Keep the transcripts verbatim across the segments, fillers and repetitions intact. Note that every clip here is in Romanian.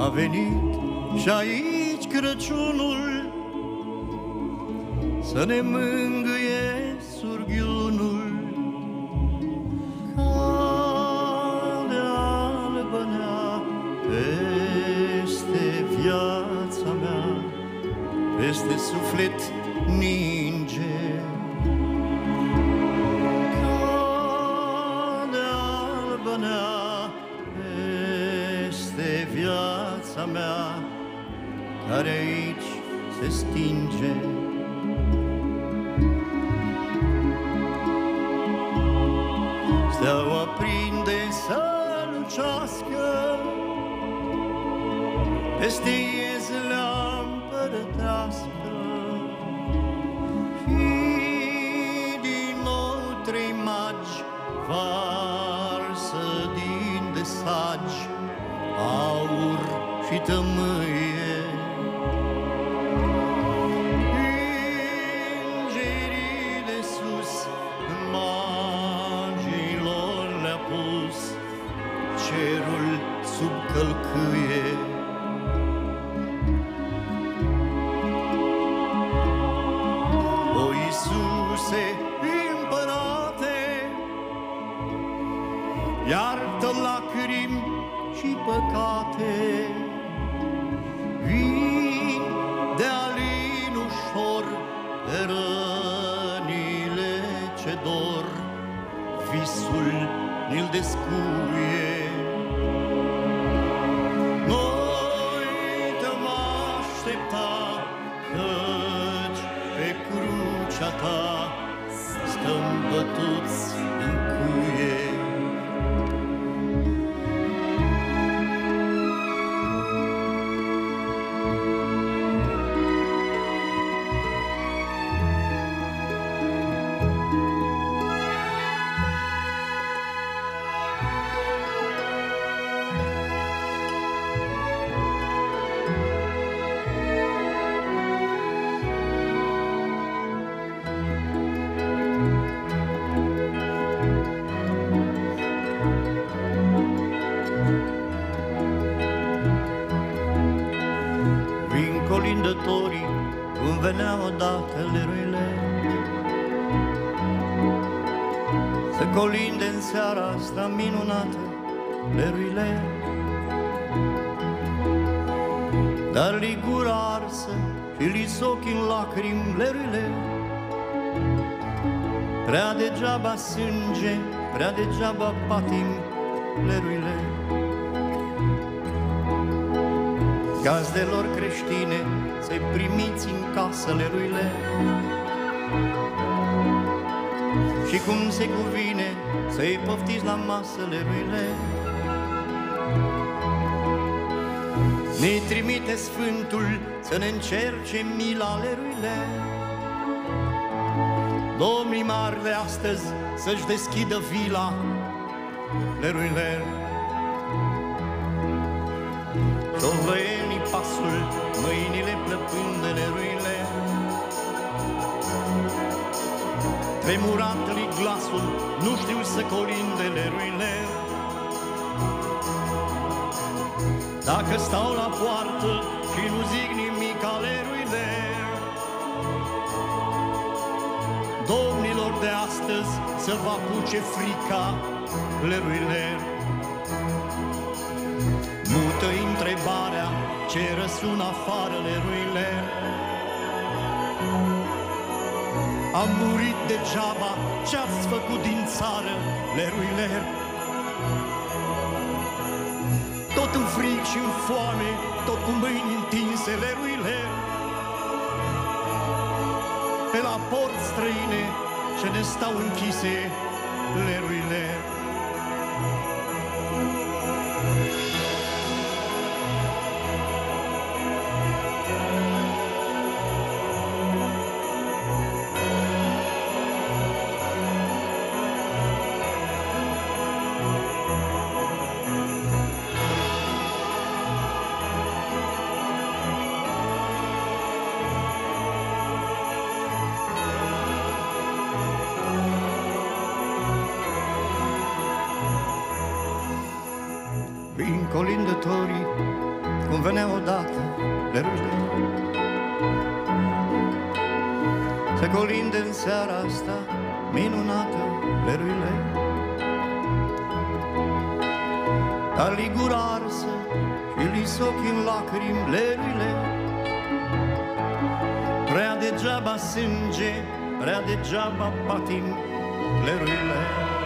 a venit și aici Crăciunul să ne mângâie surghiunul. Calea albă-nea peste viața mea, peste suflet ninge. Calea albă-nea peste viața mea, care aici se stinge. Steaua prinde să lucească peste iezlea împărătească. Și din nou trei magi varsă din desagi aur și tămâie. Îngerii de sus magilor le-a pus cerul sub călcâie. O Iisuse, Împărate, iartă lacrimi și păcate. Vin de alin ușor de rănile ce dor, visul ni-l descuie. Noi te-am aștepta, căci pe crucea ta stăm bătuți în cuie. Colindătorii, cum veneau odată leruile, să colinde în seara asta minunată leruile. Dar li gura arsă și li ochii în lacrimi leruile. Prea degeaba sânge, prea degeaba patim leruile. Gazdelor creștine, să-i primiți în casă leruile. Și cum se cuvine, să-i poftiți la masă leruile. Ne trimite Sfântul să ne încerce mila leruile. Domnii mari de astăzi să-și deschidă vila leruile. Dovăienii pasul, mâinile plăpând de leruile. Tremurat-li glasul, nu știu să colinde leruile. Dacă stau la poartă și nu zic nimic aleruile, domnilor de astăzi să vă apuce frica leruile. Mută întrebarea ce răsună afară leruile. Am murit degeaba, ce-ați făcut din țară leruile? Tot în frig și în foame, tot cu mâini întinse leruile. Pe la porți străine ce ne stau închise leruile. Colindătorii cum venea odată leruile, să colinde în seara asta minunată leruile. Dar li gura arsă și li sochi în lacrimi leruile, prea degeaba sânge, prea degeaba patim leruile.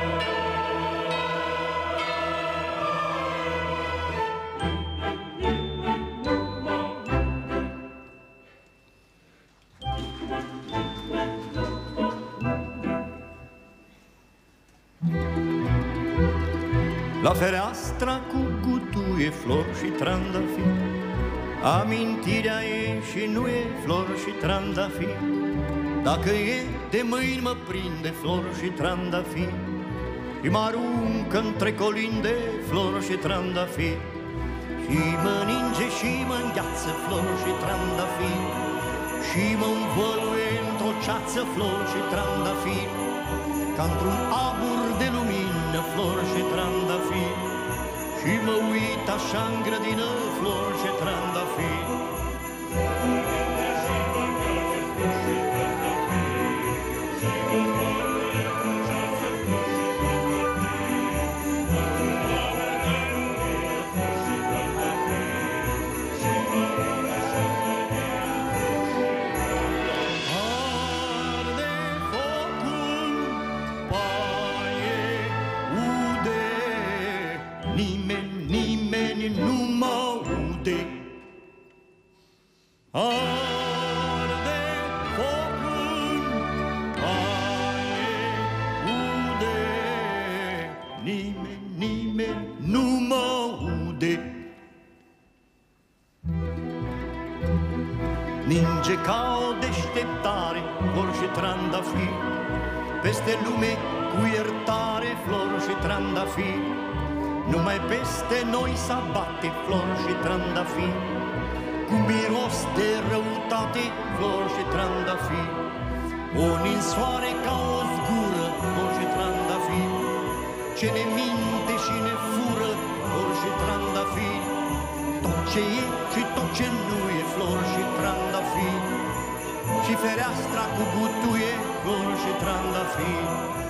La fereastra cu gutuie, flori și trandafiri, amintirea e și nu e flori și trandafiri. Dacă e de mâini mă prinde flori și trandafiri și mă aruncă între colinde flori și trandafiri, și mă ninge și mă îngheață flori și trandafiri, și mă învăluie într-o ceață flori și trandafiri, ca într-un abur de lumină flori și trandafiri, și mă uit așa în grădină flori și trandafiri. Arde focul, paie, ude, nimeni, nimeni nu mă aude. Ninge ca o deșteptare flori și trandafiri, peste lume cu iertare flori și trandafiri, numai peste noi s-abate flori și trandafiri, cu miros de răutate, flori și trandafiri, o ninsoare ca o zgură, flori și trandafiri, ce ne minte și ne fură, flori și trandafiri, tot ce e și tot ce nu e, flori și trandafiri, și fereastra cu gutuie, flori și trandafiri.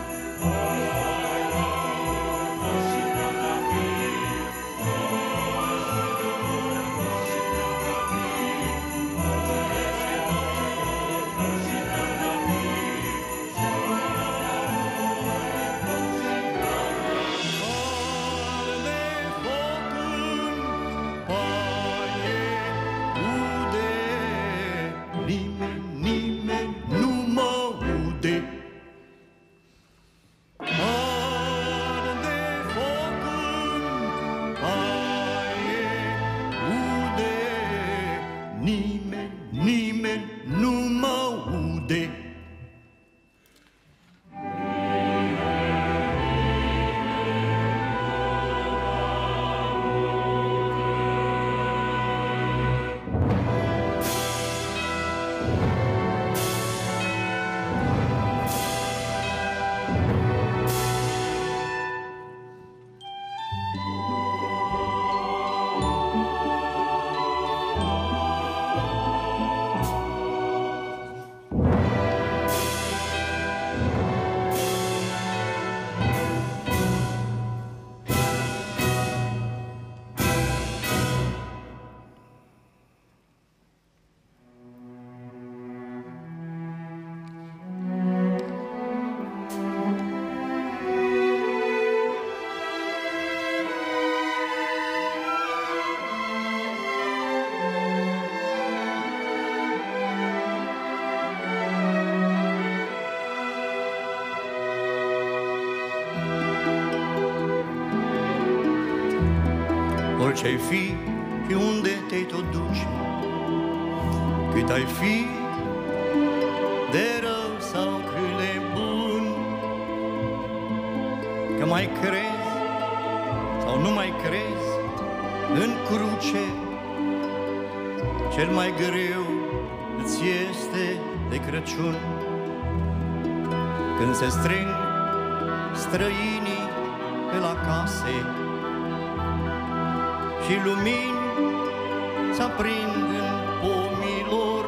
Orice-ai fi și unde te-ai tot duce, cât ai fi de rău sau cât de bun, că mai crezi sau nu mai crezi în cruce, cel mai greu îți este de Crăciun, când se strâng străinii pe la case și lumini s-aprind în pomii lor.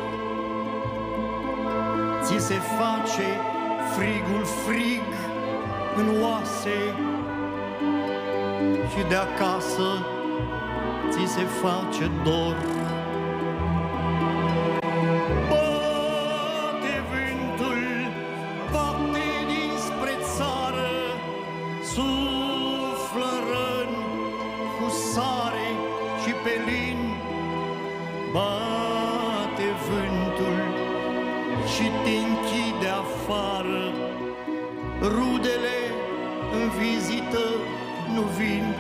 Ți se face frigul frig în oase și de acasă ți se face dor. Bate vântul, bate dinspre țară, suflă răni cu sare și pelin. Bate vântul și te închide afară, rudele în vizită nu vin.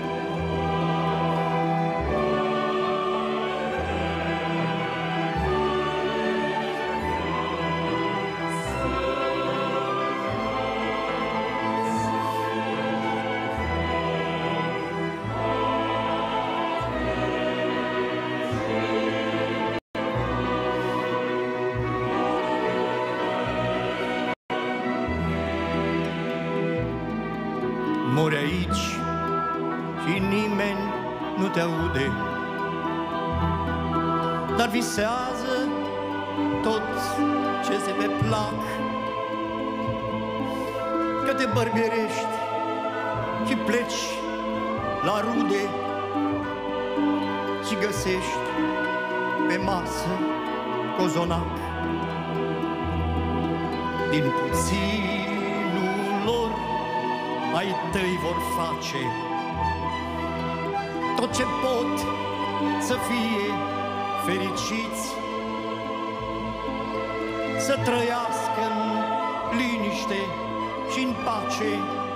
Mori aici și nimeni nu te aude, dar visează tot ce se pe plac, că te bărbierești și pleci la rude și găsești pe masă cozonac. Din puținul lor ai tăi vor face tot ce pot să fie fericiți, să trăiască în liniște și în pace,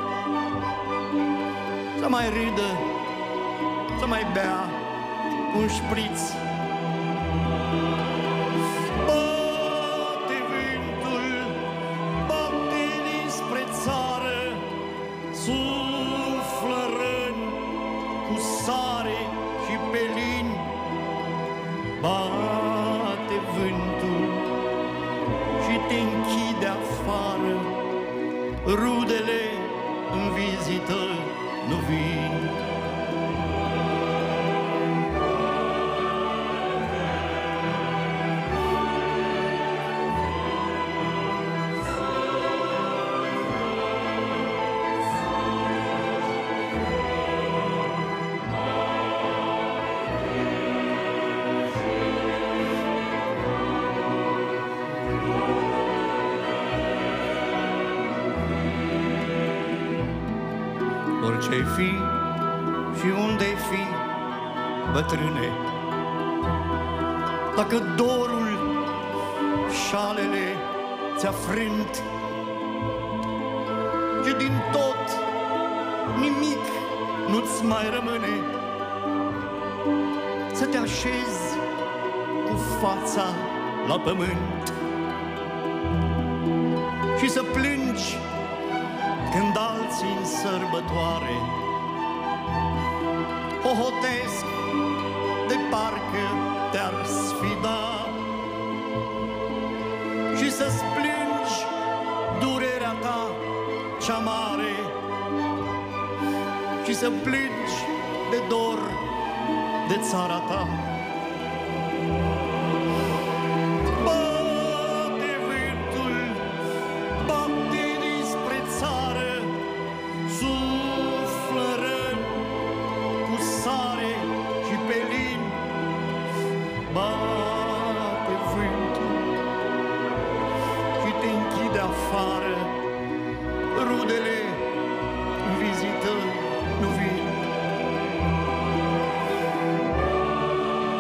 să mai râdă, să mai bea un șpriț. Bate vântul, bate dinspre țară, suflă răni cu sare și pelin. Bate vântul și te închide afară, rudele în vizită nu vin. Orice-ai fi și unde-ai fi, bătrâne, dacă dorul, șalele ți-a frânt și din tot nimic nu-ți mai rămâne, să te așezi cu fața la pământ și să plângi când alții în sărbătoare hohotesc de parcă te-ar sfida, și să-ți plângi durerea ta cea mare și să plângi de dor de țara ta. Bate vântul și te închide afară, rudele în vizită nu vin.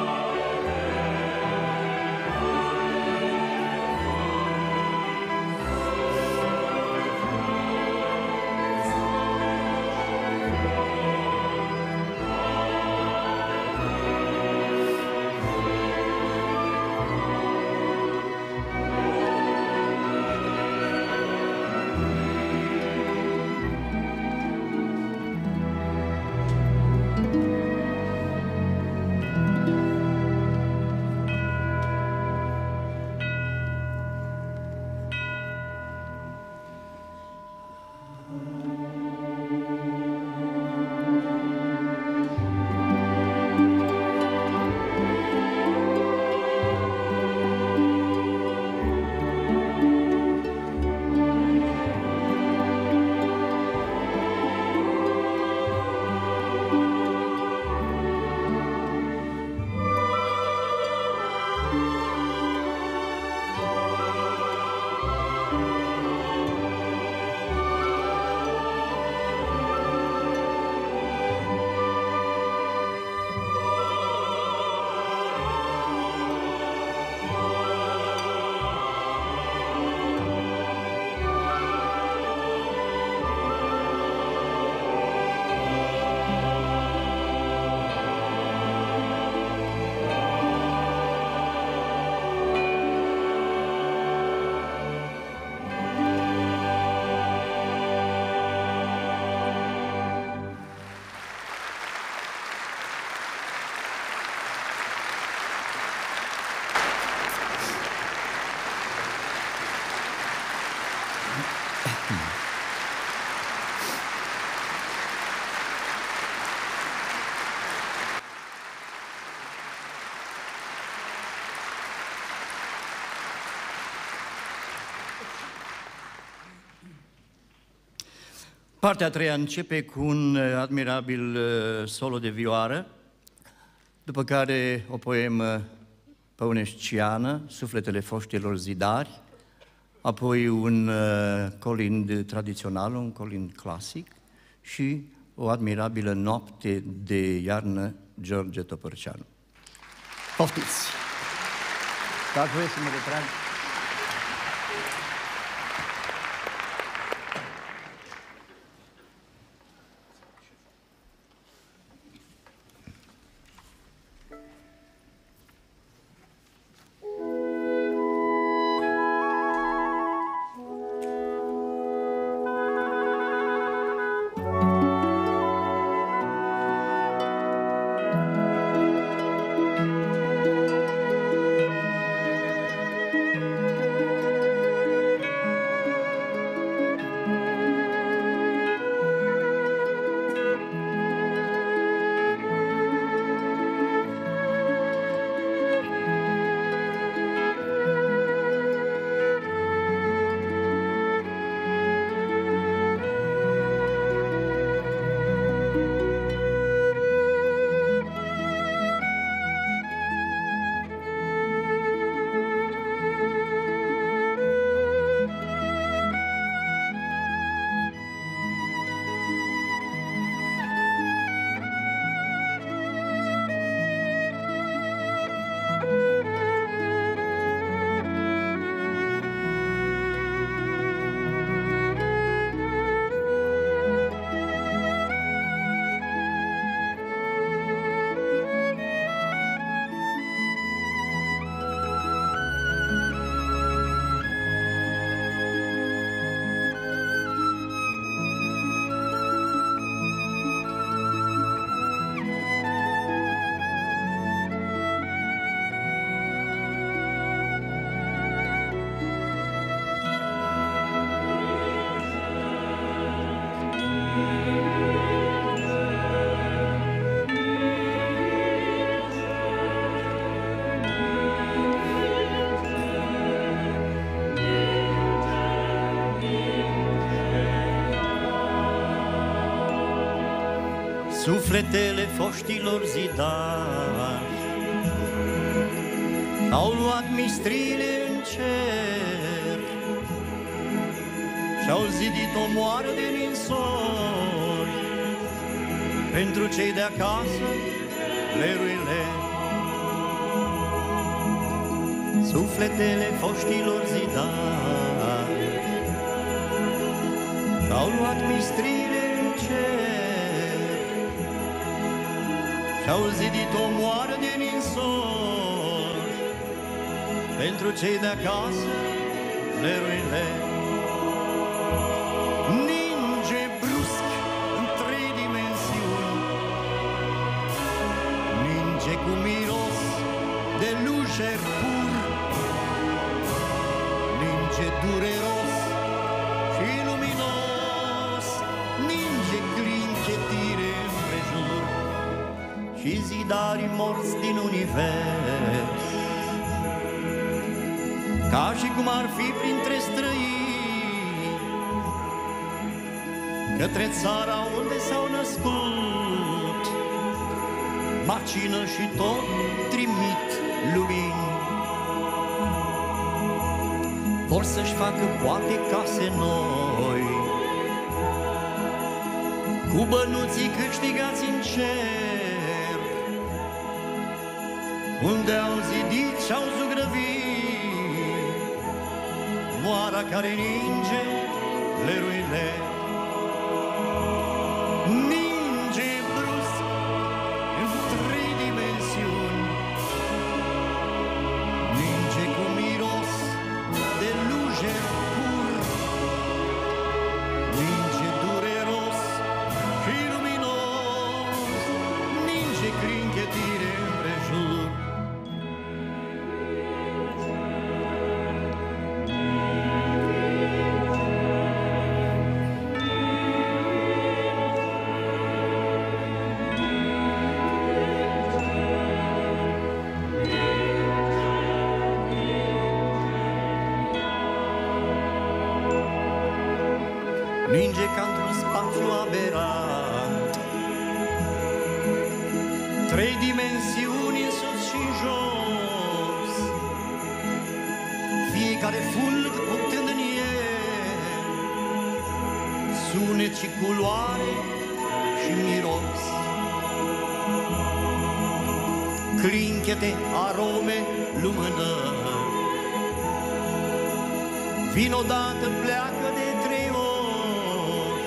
Partea a treia începe cu un admirabil solo de vioară, după care o poemă păunesciană, Sufletele foștilor zidari, apoi un colind tradițional, un colind clasic și o admirabilă Noapte de iarnă, George Topărceanu. Poftiți! Dar voi să mă retrag. Sufletele foștilor zidari au luat mistrile în cer și-au zidit o moară de ninsori pentru cei de acasă, leruile. Sufletele foștilor zidari au luat mistrile în cer și-au zidit o moară de ninsori pentru cei de acasă, leruile. Ninge brusc în trei dimensiuni, ninge cu miros de lujer pur, ninge dureros și luminos, ninge clinchetire împrejur și zidarii morți din univers, ca și cum ar fi printre străini, către țara unde s-au născut, macină și tot trimit lumini. Vor să-și facă poate case noi, cu bănuții câștigați în cer, unde au zidit și-au zugrăvit moara care ninge leruile. Ninge brusc în trei dimensiuni, ninge cu miros de lujer pur, ninge dureros și luminos, ninge clinchetire împrejur. trei dimensiuni în sus și în jos, fiecare fulg putând în el sunet și culoare și miros, clinchete, arome, lumânări. Vin odată, pleacă de trei ori,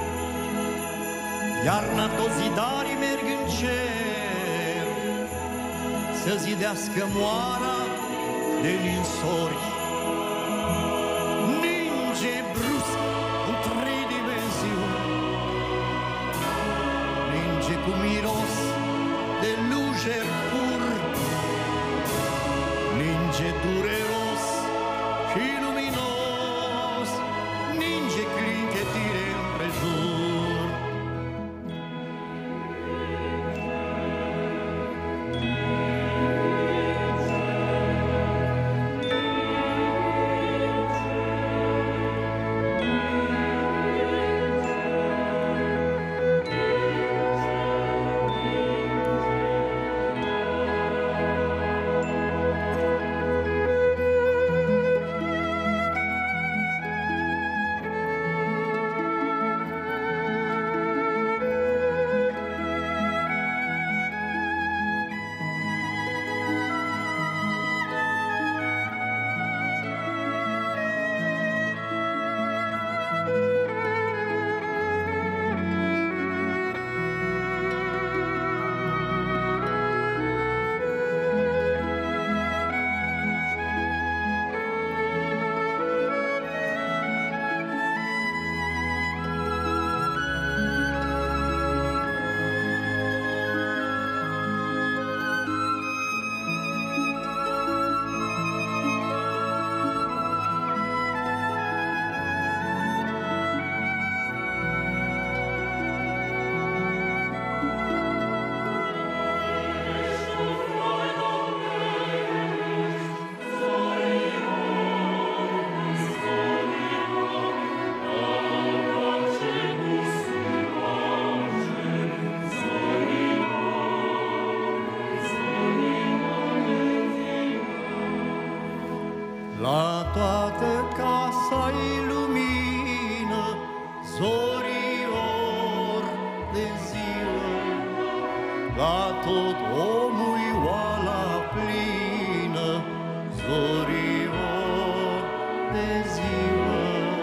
iarna toți zidarii merg în cer să zidească moara de ninsori. Ninge brusc în trei dimensiuni, ninge cu miros de lujer pur, ninge dureros și luminos, ninge clinchetire împrejur. La toată casa-i lumină, zorilor de ziua, la tot omul oala plină, zorilor de ziua.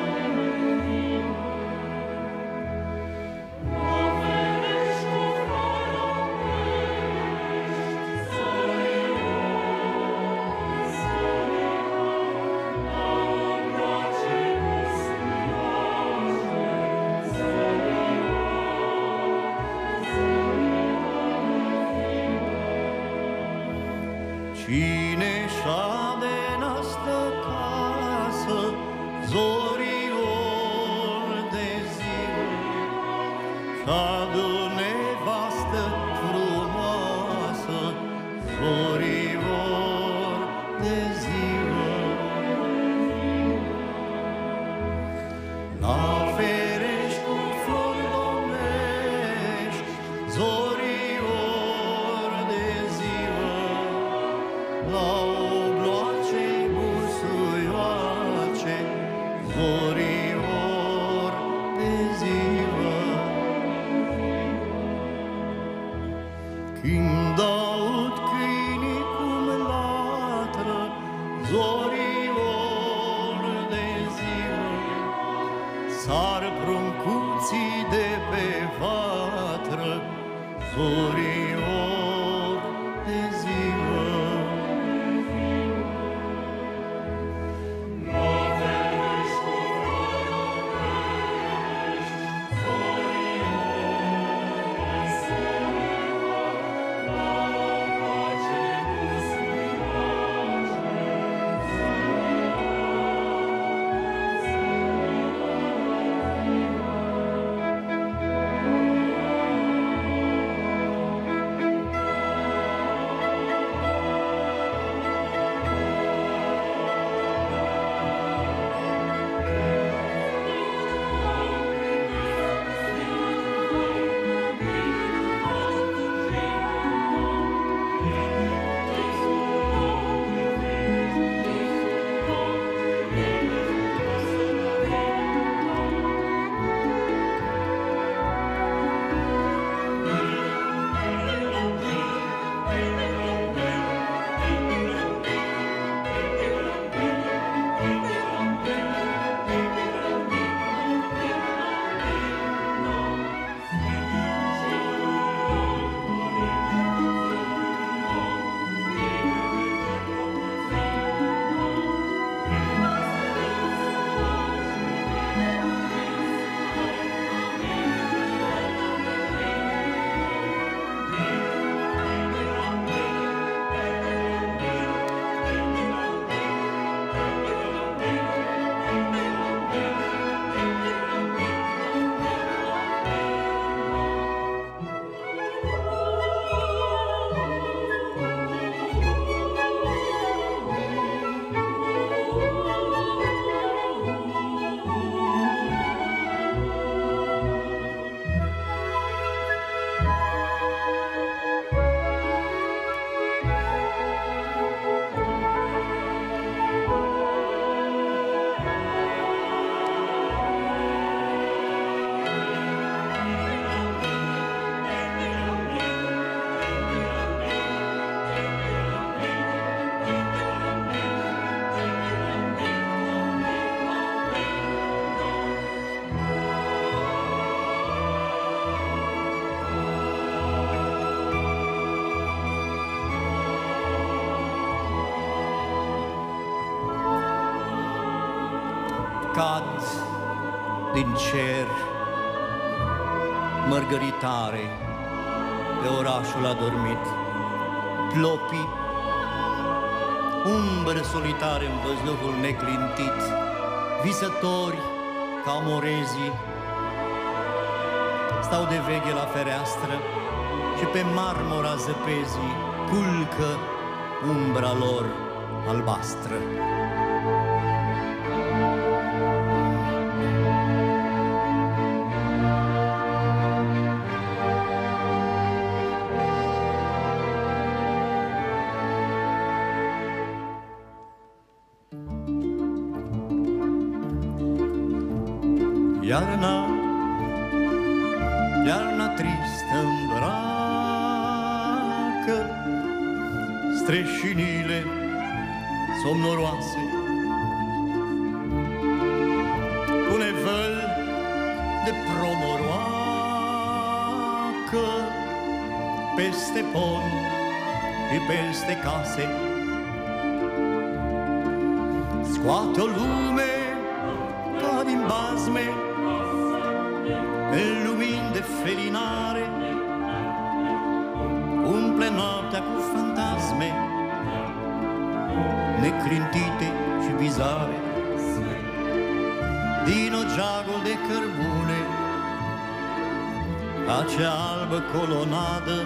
Cine șade în asta casă, zorilor de ziua, șade o nevastă frumoasă, zorilor de ziua. La ferești cu flori domnești, zorilor de ziua, la obloacei busuioace, zorilor de ziua. Când aud câinii cum latră, zorilor de ziua, sar pruncuții de pe vatră, zorilor de ziua. cad din cer mărgăritare pe orașul adormit, plopii, umbre solitare în văzduhul neclintit, visători ca morezii, stau de veche la fereastră și pe marmura zăpezii culcă umbra lor albastră. Iarna, iarna tristă îmbracă streșinile somnoroase, pune văl de promoroacă peste pont și peste case. Scoate o lume ca din bazme, în lumini de felinare, umple noaptea cu fantasme neclintite și bizare. Din ogeagul de cărbune, acea albă colonadă,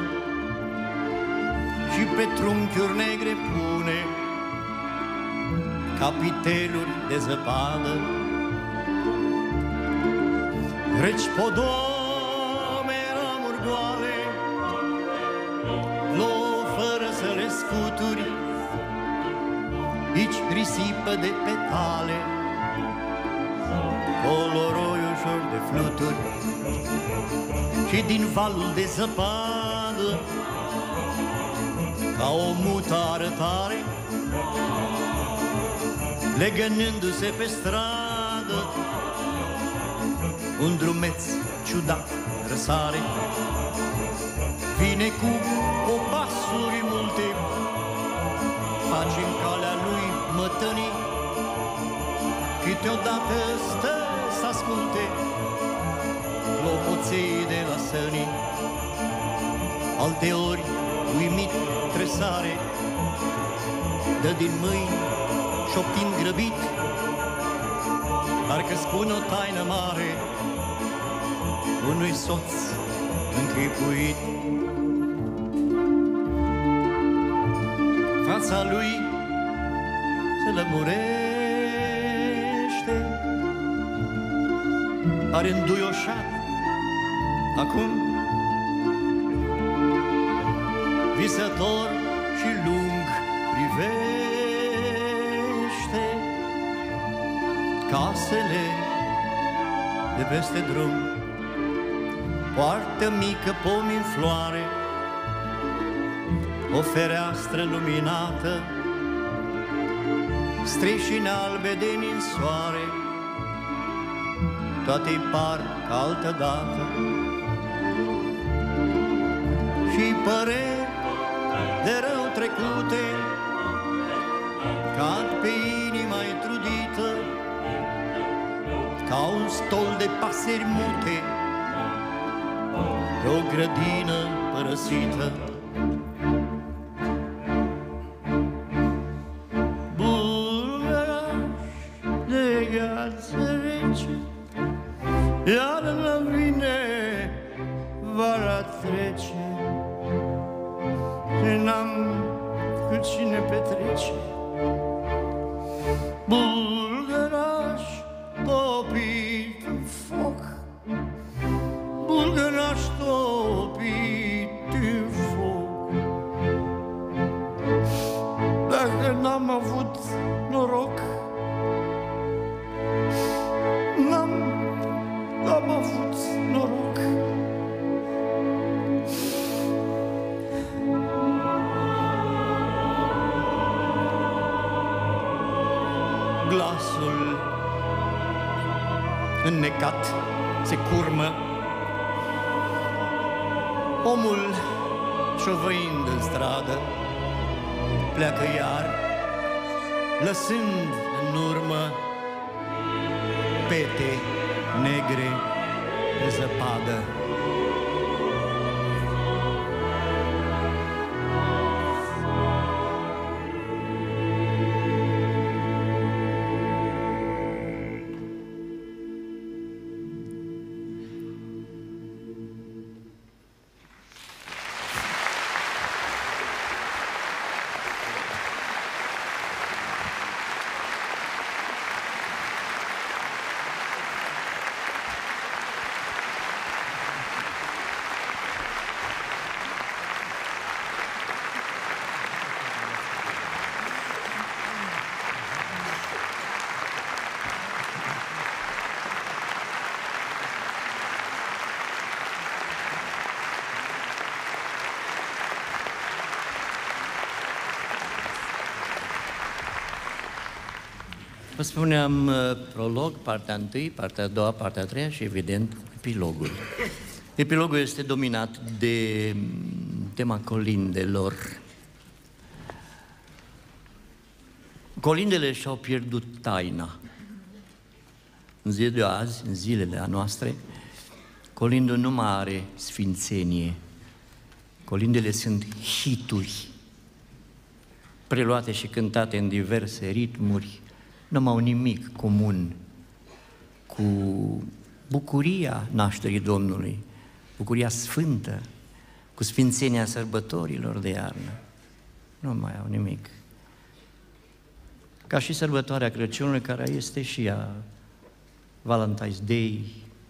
și pe trunchiuri negre pune capiteluri de zăpadă. Reci podome, ramuri goale, plouă fără să le scuturi, aici risipă de petale, coloroi ușor de fluturi. Și din valul de zăpadă, ca o mută arătare, legănându-se pe stradă, un drumeț ciudat răsare. Vine cu opasuri multe, face în calea lui mătănii, câteodată stă să asculte clopoței de la sănii. Alteori, uimit tresare, dă din mâini șoptind grăbit, parcă spune o taină mare unui soț închipuit. Fața lui se lămurește, are înduioșat acum, visător și lung privește casele de peste drum, poartă mică, pomi în floare, o fereastră luminată, streșine albe de ninsoare, toate-i par ca altădată. Și păreri de rău trecute cad pe inima-i trudită, ca un stol de pasări mute pe o grădină părăsită. Bulgăraș de gheață rece, iarna vine, vara trece, și n-am cu cine petrece. Bulgăraș topit în foc, bulgăraș topit în foc. Dacă n-am avut noroc, n-am, n-am avut noroc. Glasul înnecat se curmă, omul șovăind în stradă pleacă iar, lăsând în urmă pete negre de zăpadă. Vă spuneam prolog, partea întâi, partea a doua, partea a treia și, evident, epilogul. Epilogul este dominat de tema colindelor. Colindele și-au pierdut taina. În ziua de azi, în zilele a noastre, colindul nu mai are sfințenie. Colindele sunt hituri, preluate și cântate în diverse ritmuri, nu au nimic comun cu bucuria nașterii Domnului, bucuria sfântă, cu sfințenia sărbătorilor de iarnă. Nu mai au nimic. Ca și sărbătoarea Crăciunului, care este și ea Valentine's Day,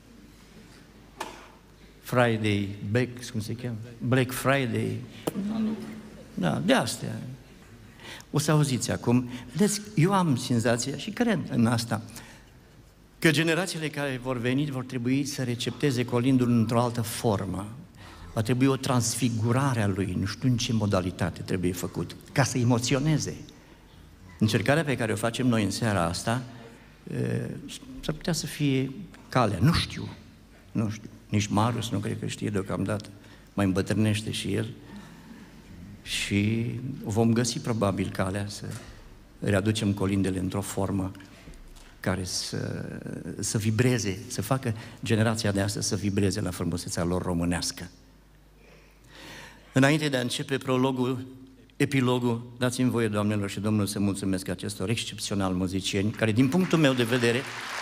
Friday, Black, cum se cheamă? Black Friday. Da, de astea. O să auziți acum. Vedeți, eu am senzația și cred în asta, că generațiile care vor veni vor trebui să recepteze colindul într-o altă formă. Va trebui o transfigurare a lui, nu știu în ce modalitate trebuie făcut, ca să emoționeze. Încercarea pe care o facem noi în seara asta s-ar putea să fie calea, nu știu, nu știu. Nici Marius nu cred că știe deocamdată, mai îmbătrânește și el. Și vom găsi probabil calea să readucem colindele într-o formă care să, să vibreze, să facă generația de astăzi să vibreze la frumusețea lor românească. Înainte de a începe prologul, epilogul, dați-mi voie, doamnelor și domnilor, să mulțumesc acestor excepționali muzicieni, care, din punctul meu de vedere,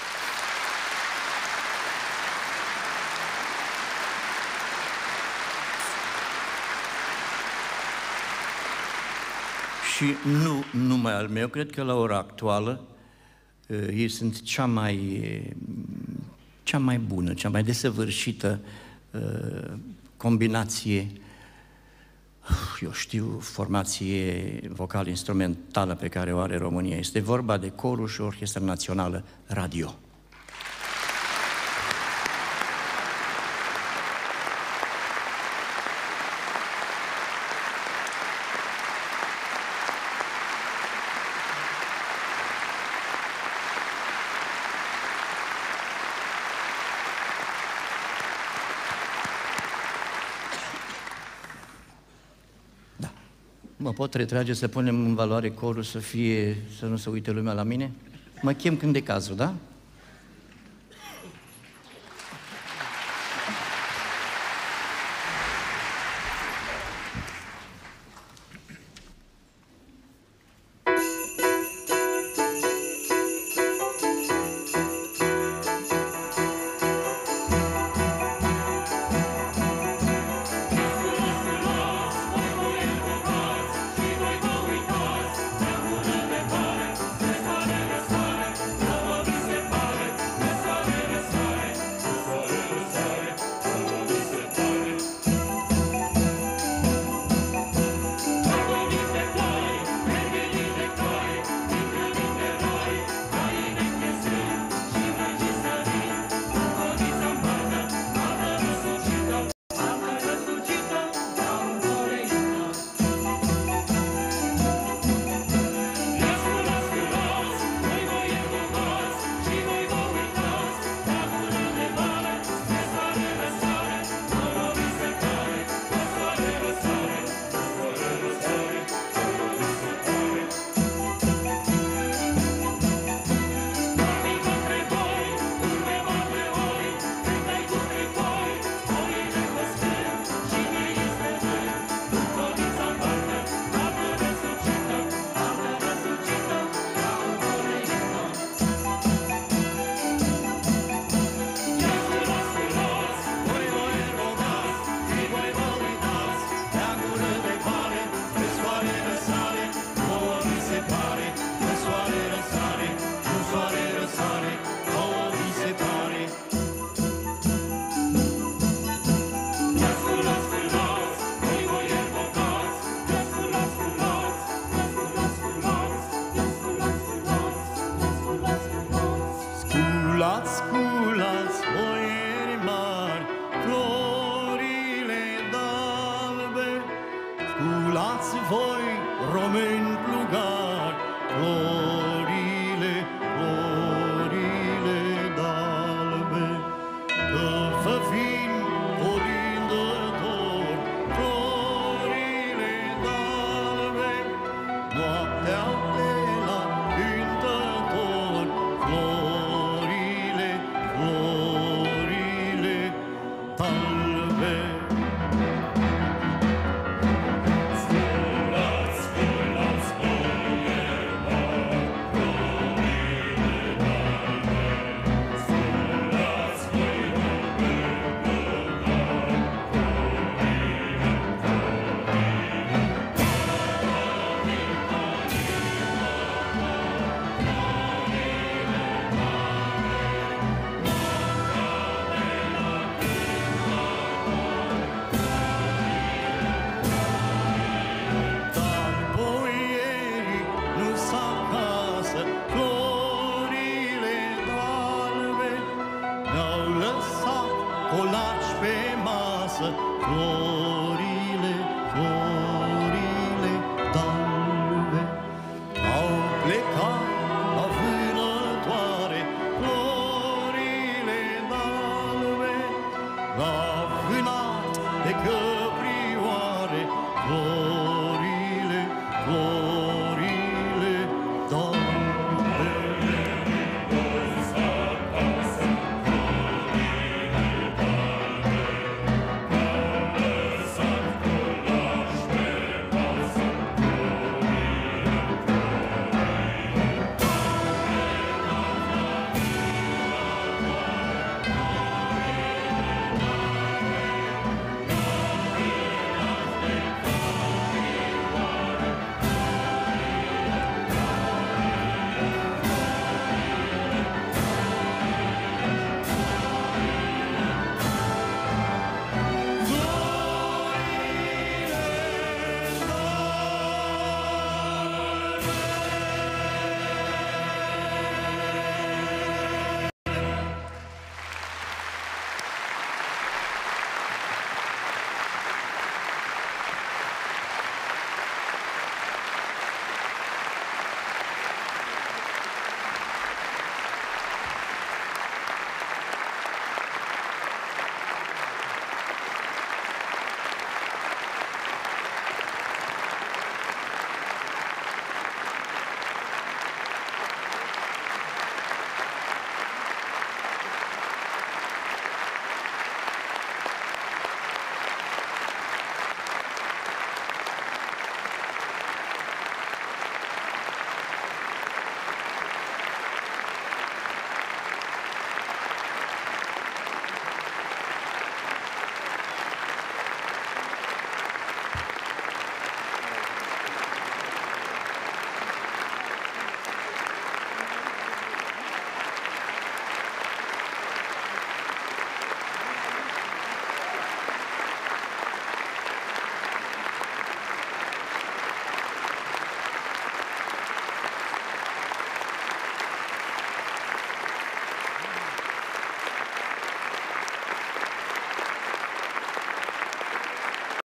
și nu numai al meu, cred că la ora actuală ei sunt cea mai, cea mai bună, cea mai desăvârșită combinație, eu știu, formație vocal-instrumentală pe care o are România. Este vorba de Corul și Orchestra Națională Radio. Mă pot retrage să punem în valoare corul, să fie, să nu se uite lumea la mine? Mă chem când de cazul, da? Stare, Curați voi, români plugari, florile, florile d'albe, că vă vin colindători, florile d'albe, noaptea